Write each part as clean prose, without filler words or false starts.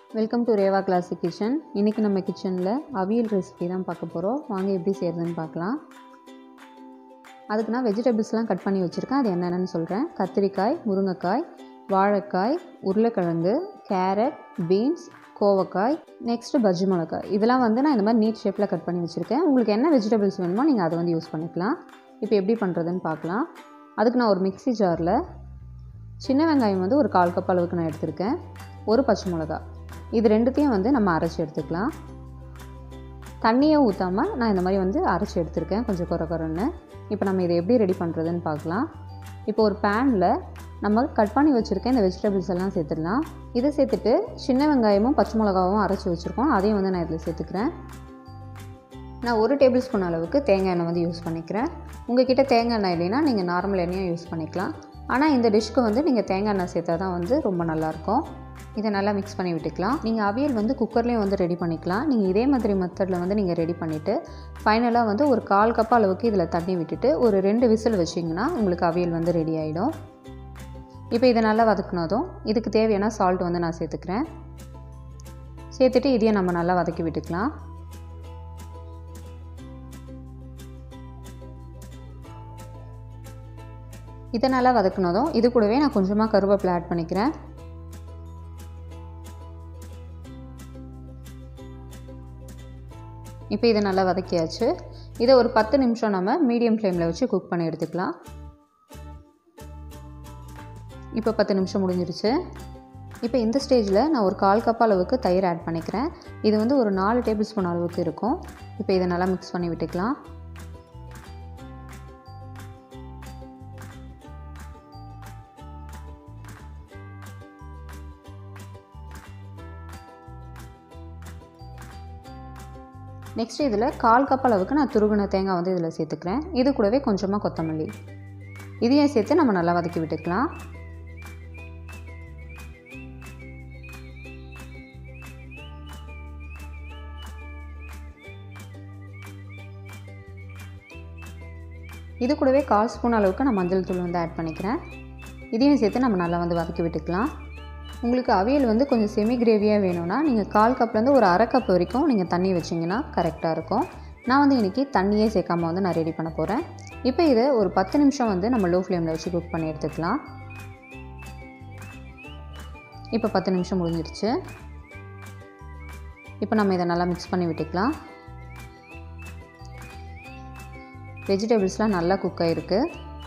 Welcome to Reva Classic Kitchen. இன்றைக்கி நம்ம கிச்சனில் அவியல் ரெசிபி தான் பார்க்க போகிறோம். வாங்க எப்படி செய்கிறதுன்னு பார்க்கலாம். அதுக்கு நான் வெஜிடபிள்ஸ்லாம் கட் பண்ணி வச்சுருக்கேன். அது என்னென்னு சொல்கிறேன். கத்திரிக்காய், முருங்கைக்காய், வாழைக்காய், உருளைக்கிழங்கு, கேரட், பீன்ஸ், கோவக்காய், நெக்ஸ்ட்டு பஜ்ஜி மிளகாய். இதெல்லாம் நான் இந்த மாதிரி நீட் ஷேப்பில் கட் பண்ணி வச்சுருக்கேன். உங்களுக்கு என்ன வெஜிடபிள்ஸ் வேணுமோ நீங்கள் அதை யூஸ் பண்ணிக்கலாம். இப்போ எப்படி பண்ணுறதுன்னு பார்க்கலாம். அதுக்கு நான் ஒரு மிக்ஸி ஜாரில் சின்ன வெங்காயம் ஒரு 1/4 கப் அளவுக்கு நான் எடுத்திருக்கேன். ஒரு பச்சை மிளகாய், இது ரெண்டுத்தையும் நம்ம அரைச்சி எடுத்துக்கலாம். தண்ணியை ஊற்றாமல் நான் இந்த மாதிரி அரைச்சி எடுத்துருக்கேன், கொஞ்சம் குறைன்னு. இப்போ நம்ம இதை எப்படி ரெடி பண்ணுறதுன்னு பார்க்கலாம். இப்போ ஒரு பேனில் நம்ம கட் பண்ணி வச்சுருக்கேன் இந்த வெஜிடபிள்ஸ் எல்லாம் சேர்த்துடலாம். இதை சேர்த்துட்டு சின்ன வெங்காயமும் பச்சை மிளகாவும் அரைச்சி வச்சுருக்கோம், அதையும் நான் இதில் சேர்த்துக்கிறேன். நான் 1 டேபிள் ஸ்பூன் அளவுக்கு தேங்காய் எண்ணெய் யூஸ் பண்ணிக்கிறேன். உங்கள்கிட்ட தேங்காய் எண்ணெய் இல்லைன்னா நீங்கள் நார்மல் எண்ணெயும் யூஸ் பண்ணிக்கலாம். ஆனால் இந்த டிஷ்க்கு நீங்கள் தேங்காய் எண்ணெய் சேர்த்தா தான் ரொம்ப நல்லாயிருக்கும். இதை நல்லா மிக்ஸ் பண்ணி விட்டுக்கலாம். நீங்கள் அவியல் குக்கர்லேயும் ரெடி பண்ணிக்கலாம். நீங்கள் இதே மாதிரி மெத்தடில் நீங்கள் ரெடி பண்ணிவிட்டு ஃபைனலாக ஒரு 1/4 கப் அளவுக்கு இதில் தண்ணி விட்டுட்டு ஒரு 2 விசில் வச்சிங்கன்னா உங்களுக்கு அவியல் ரெடி ஆகிடும். இப்போ இதை நல்லா வதக்கினதும் இதுக்கு தேவையான சால்ட் நான் சேர்த்துக்கிறேன். சேர்த்துட்டு இதையும் நம்ம நல்லா வதக்கி விட்டுக்கலாம். இதை நல்லா வதக்கினதும் இது கூடவே நான் கொஞ்சமாக கருவேப்பிலை ஆட் பண்ணிக்கிறேன். இப்போ இதை நல்லா வதக்கியாச்சு. இதை ஒரு 10 நிமிஷம் நம்ம மீடியம் ஃப்ளேமில் வச்சு குக் பண்ணி எடுத்துக்கலாம். இப்போ 10 நிமிஷம் முடிஞ்சிருச்சு. இப்போ இந்த ஸ்டேஜில் நான் ஒரு 1/4 கப் அளவுக்கு தயிர் ஆட் பண்ணிக்கிறேன். இது ஒரு 4 டேபிள் ஸ்பூன் அளவுக்கு இருக்கும். இப்போ இதை நல்லா மிக்ஸ் பண்ணி விட்டுக்கலாம். நெக்ஸ்ட் இதில் 1/4 கப் அளவுக்கு நான் துருவின தேங்காய் இதில் சேர்த்துக்கிறேன். இது கூடவே கொஞ்சமாக கொத்தமல்லி, இதையும் சேர்த்து நம்ம நல்லா வதக்கி விட்டுக்கலாம். இது கூடவே 1/4 ஸ்பூன் அளவுக்கு நான் மஞ்சள் தூள் ஆட் பண்ணிக்கிறேன். இதையும் சேர்த்து நம்ம நல்லா வதக்கி விட்டுக்கலாம். உங்களுக்கு அவியல் கொஞ்சம் செமி கிரேவியாக வேணும்னா நீங்கள் 1/4 கப்லேருந்து ஒரு 1/2 கப் வரைக்கும் நீங்கள் தண்ணி வச்சிங்கன்னா கரெக்டாக இருக்கும். நான் இன்றைக்கி தண்ணியே சேர்க்காமல் நான் ரெடி பண்ண போகிறேன். இப்போ இதை ஒரு 10 நிமிஷம் நம்ம லோ ஃப்ளேமில் வச்சு குக் பண்ணி எடுத்துக்கலாம். இப்போ 10 நிமிஷம் முடிஞ்சிருச்சு. இப்போ நம்ம இதை நல்லா மிக்ஸ் பண்ணி விட்டுக்கலாம். வெஜிடபிள்ஸ்லாம் நல்லா குக் ஆகிருக்கு.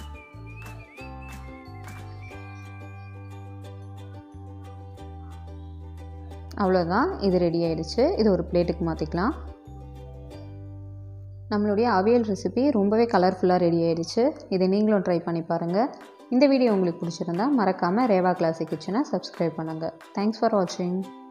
அவ்வளோதான், இது ரெடி ஆகிடுச்சு. இது ஒரு பிளேட்டுக்கு மாற்றிக்கலாம். நம்மளுடைய அவியல் ரெசிபி ரொம்பவே கலர்ஃபுல்லாக ரெடி ஆகிடுச்சு. இதை நீங்களும் ட்ரை பண்ணி பாருங்கள். இந்த வீடியோ உங்களுக்கு பிடிச்சிருந்தா மறக்காமல் ரேவா கிளாசிக் கிச்சனை சப்ஸ்கிரைப் பண்ணுங்கள். தேங்க்ஸ் ஃபார் வாட்சிங்.